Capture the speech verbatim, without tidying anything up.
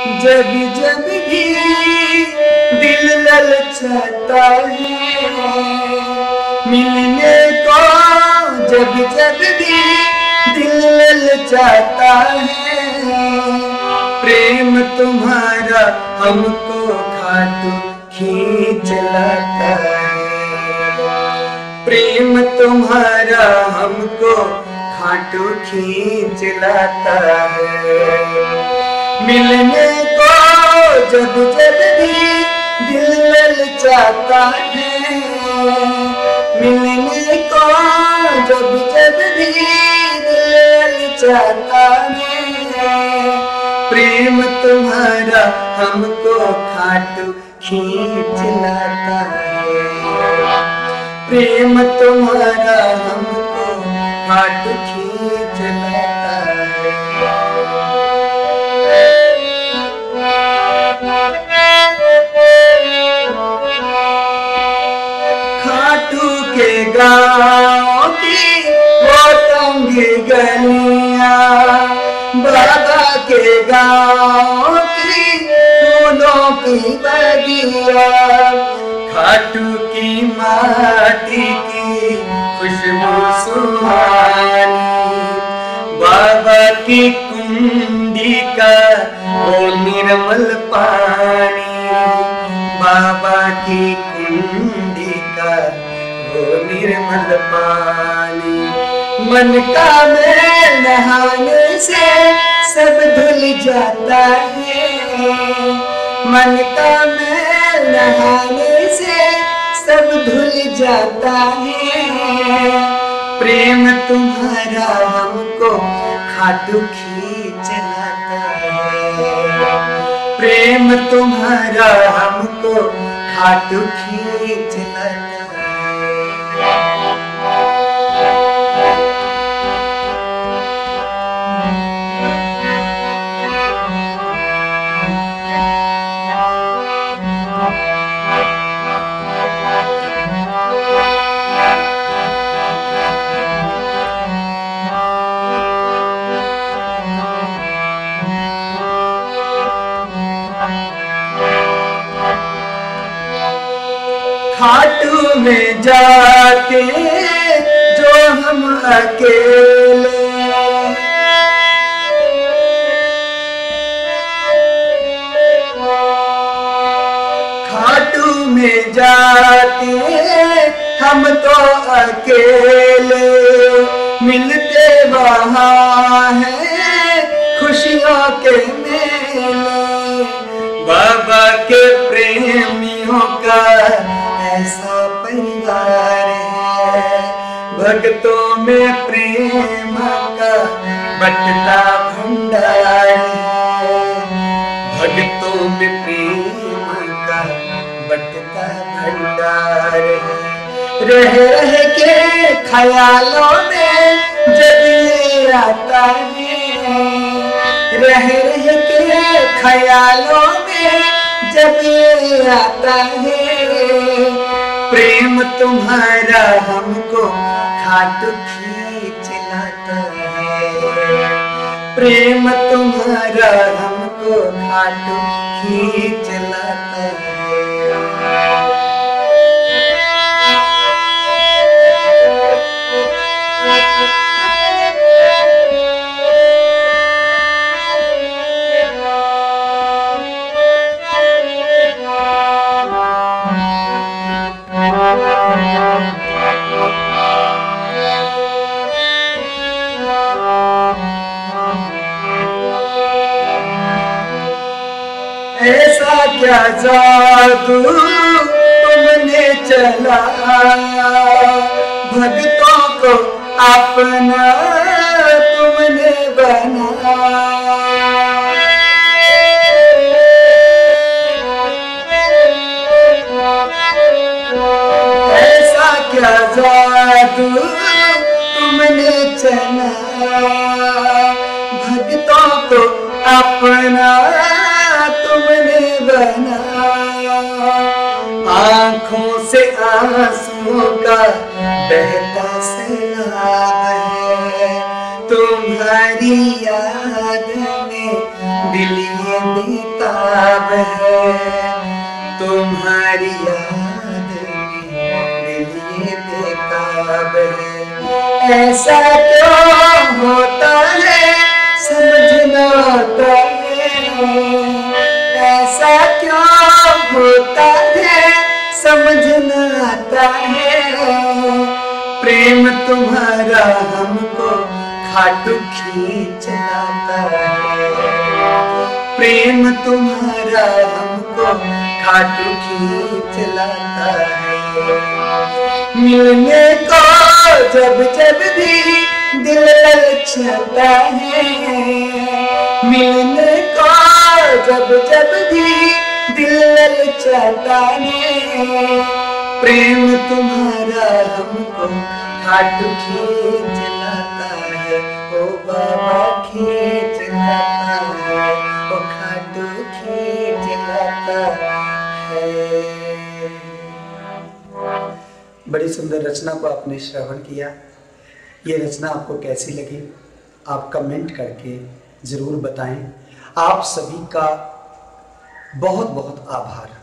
जब जब भी दिल ललचाता है मिलने को, जब जब भी दिल ललचाता है, प्रेम तुम्हारा हमको खाटू खींच लाता है। प्रेम तुम्हारा हमको खाटू खींच लाता है। मिलने को जब जब भी दिल ललचाता है, मिलने को जब जब भी दिल ललचाता है, प्रेम तुम्हारा हमको खाटू खींच लाता है। प्रेम तुम्हारा हमको खाटू खींच लाता है। खाटू के गाँव की वो तंगी गलियां, बाबा के गाँव की फूलों की बगिया, खाटू की माटी की खुशबू सुहानी, बाबा की कुंडी का वो निर्मल पानी, बाबा की कुंडी का वो निर्मल पानी। मन का मैल नहाने से सब धुल जाता है, मन का मैल नहाने से सब धुल जाता है। प्रेम तुम्हारा हमको खाटू खींच लाता है। प्रेम तुम्हारा हमको खाटू खींच लाता है। खाटू में जाके जो हम अकेले, खाटू में जाके हम तो अकेले, मिलते वहाँ हैं खुशियों के मेले। बाबा के प्रेमियों का ऐसा परिवार है, भक्तों में प्रेम का बटता भंडार है, भक्तों में प्रेम का बटता भंडार है। रह रह के ख्यालों में जब ये आता है, रह रह के ख्यालों में जब ये आता है, प्रेम तुम्हारा हमको खाटू खींच लाता है। प्रेम तुम्हारा हमको खाटू खींच लाता है। ऐसा क्या जादू तुमने चलाया, भक्तों को अपना तुमने बनाया। ऐसा क्या जादू तुमने चलाया, भक्तों को अपना तुमने बनाया। आँखों से आंसुओं का बहता सैलाब है, तुम्हारी याद में दिल ये बेताब है, तुम्हारी याद में दिल ये बेताब है। ऐसा क्यों होता है समझ न आता है, ऐसा क्यों होता है समझ न आता है। प्रेम तुम्हारा हमको खाटू खींच लाता है, प्रेम तुम्हारा हमको खाटू खींच लाता है। मिलने को जब जब भी दिल ललचाता है, मिलने को जब जब भी दिल ललचाता है। प्रेम तुम्हारा हमको खाटू खींच लाता है, ओ बाबा खींच लाता है, ओ खाटू खींच लाता है। बड़ी सुंदर रचना को आपने श्रवण किया। ये रचना आपको कैसी लगी आप कमेंट करके ज़रूर बताएं। आप सभी का बहुत बहुत आभार।